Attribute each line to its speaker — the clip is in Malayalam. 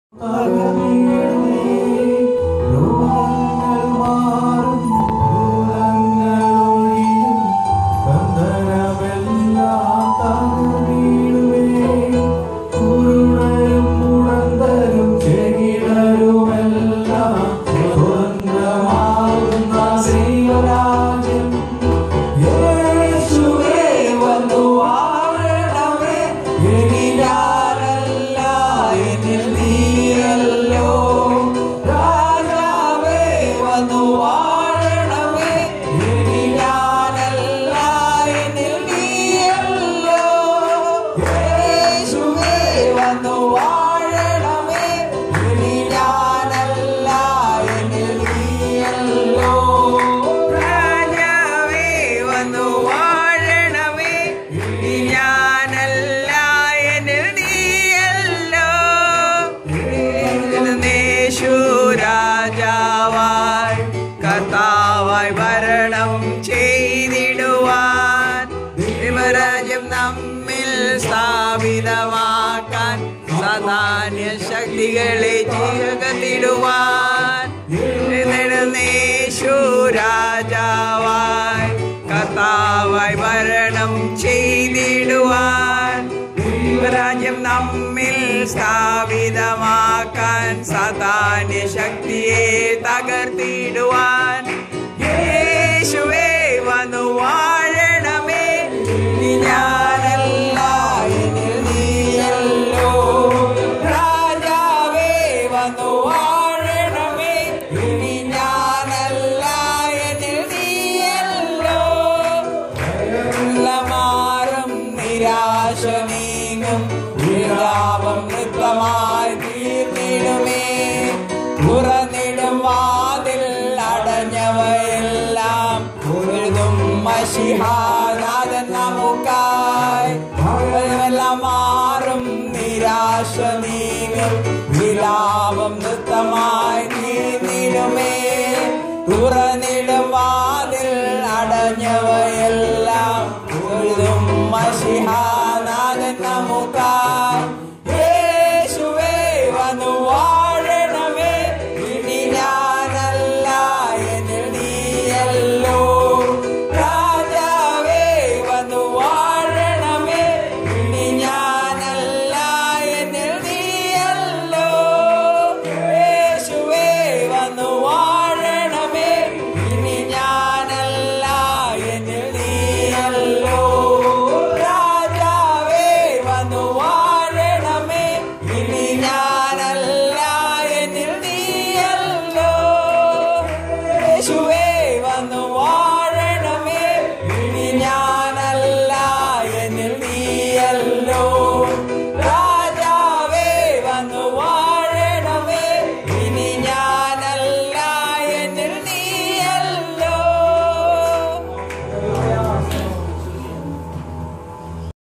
Speaker 1: ശക്തികളെ ജഗത്തിടുവാൻ രാജാവായി കർത്താവായി ഭരണം ചെയ്തിടുവാൻ രാജ്യം നമ്മിൽ സ്ഥാപിതമാക്കാൻ സാതാന്യ ശക്തിയെ തകർത്തിടുവാൻ യേശുവേ വന്നു വാഴണമേ. ഞാനല്ല എന്നിൽ നീയല്ലോ, രാജാവേ വന്നു വാഴണമേ. ഇനി ഞാനല്ല എന്നിൽ നീയല്ലോ, മാറും നിരാശ നീങ്ങും വിലാപം നൃത്തമായി തീർന്നിടുമേ. തുറന്നിടും വാതിൽ അടഞ്ഞവയെല്ലാം എഴുതും മശിഹാനാഥൻ നമുക്കായി. എല്ലാം മാറും നിരാശ നീങ്ങും വിലാപം നൃത്തമായി തീർന്നിടുമേ. തുറന്നിടും വാതിൽ അടഞ്ഞവയെ